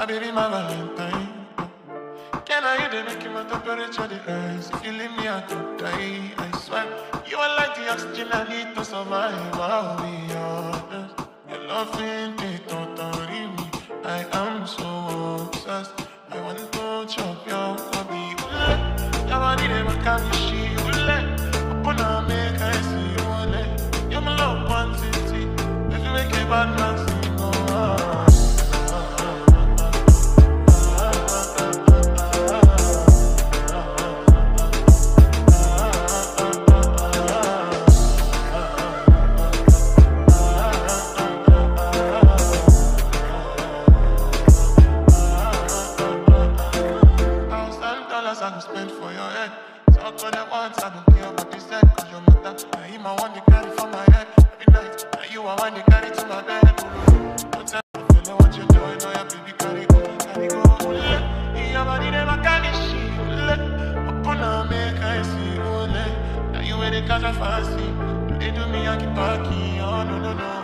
baby, my Valentine. Can I hear the making my temperature the rise? If you leave me, I could die. I swear, you are like the oxygen I need to survive. I'll be honest. Your loving it don't worry me. I am so obsessed. I want to chop your body. Your body never can be she. Upon a make I see you. You're my love quantity. If you make a bad man see no. I go spend for your head. Talk on that once, I don't care what you said. Cause your mother, now you my one to carry for my head. Every night, now you are one to carry to my bed. Don't tell me feeling what you're doing, oh yeah, baby, carry go. Your body never carry shit. Upon a make I see you. Now you ain't the catch a fancy. They do me, I keep parking. Oh no, no, no.